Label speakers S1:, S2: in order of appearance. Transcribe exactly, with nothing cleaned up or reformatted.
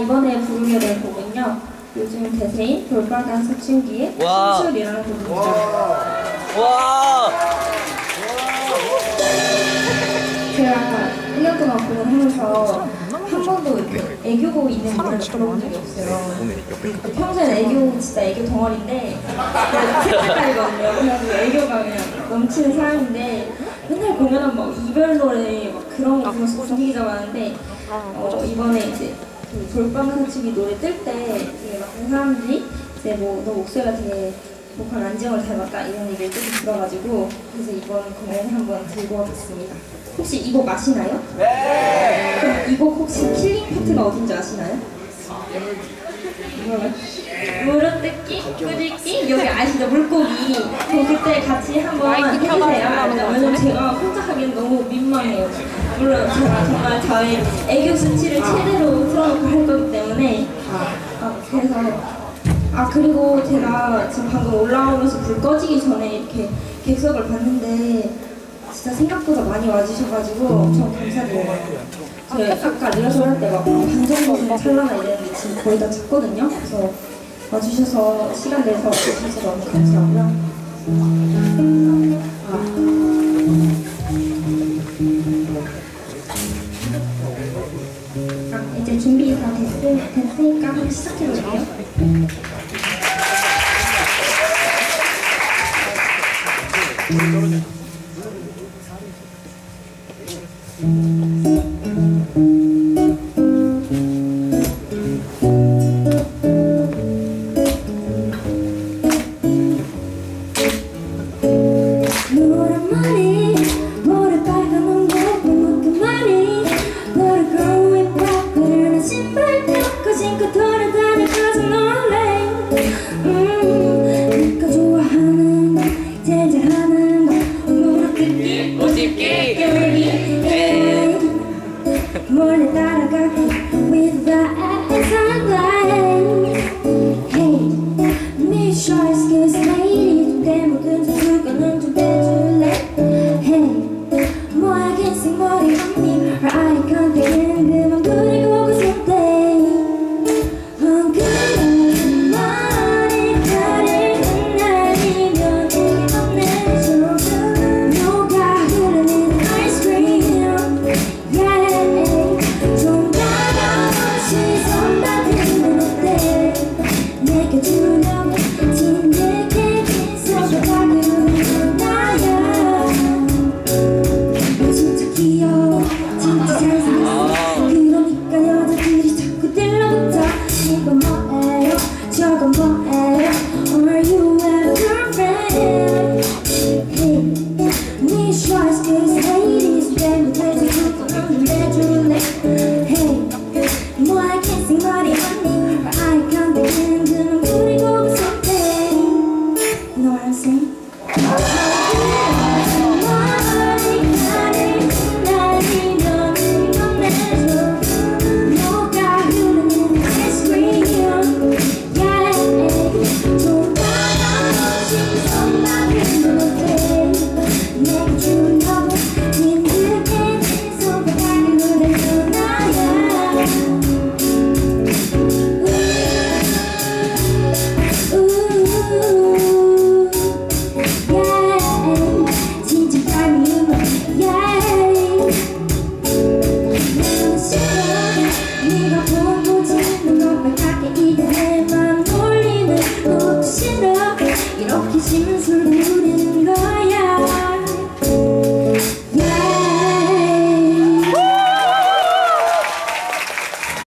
S1: 이번에 부르게 될 곡은요, 요즘 대세인 볼빨간 사춘기의 청춘이라는 곡입니다.
S2: 와!
S1: 제가 일 년 동안 공연하면서 한 번도 이렇게 애교곡 있는 노래를 불러본 적이 없어요. 평소에는 애교, 진짜 애교 덩어리인데 색깔이거든요. 그래가지고 애교가 그냥 넘치는 사람인데 맨날 공연은 막 이별 노래 막 그런 거 부르면서 분위기 잡았는데 어, 이번에 이제 그 볼빨간 사춘기 노래 뜰 때 되게 많은 사람들이 이제 뭐 너 목소리가 되게 보컬 안지영을 닮았다 이런 얘기를 조금 들어가지고 그래서 이번 공연을 한번 들고 와봤습니다. 혹시 이 곡 아시나요? 네! 그럼 이 곡 혹시 킬링 파트가 어딘지 아시나요? 이거요? 무릎 뜯기, 꾸짖기 여기 아시죠? 물고기. 저 그때 같이 한번 해주세요. 왜냐면 제가 혼자 하기엔 너무 민망해요. 물론 제가 정말 저의 애교 수치를 최대로 틀어놓고 할 거기 때문에 아, 그래서 아 그리고 제가 지금 방금 올라오면서 불 꺼지기 전에 이렇게 객석을 봤는데 진짜 생각보다 많이 와주셔가지고 엄청 감사드려요. 저희 아까 리허설 할 때 막 반전곡 찰나나 이랬는데 지금 거의 다 찼거든요. 그래서 와주셔서 시간 내서 와주셔서 너무 감사하고요. 아. 아, 이제 준비 다 됐, 됐으니까 한번 시작해볼게요. 몰래 따라갈게 with the eyes on line. Hey, 미쳐 excuse lady 내 모든 수건은 좀 빼줄래? Hey, 뭐야 긴 생머리 언니 her eye contact는 그만 그리고 그 손대 엉큼한 머리카락은 아니면 되게 없는 조금 녹아 흐르는 아이스크림 저건 뭐예요?